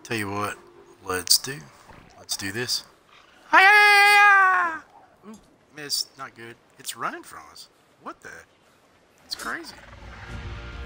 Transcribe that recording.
Tell you what, let's do this. Hi-ya! Ooh, miss, not good. It's running from us. What the? It's crazy.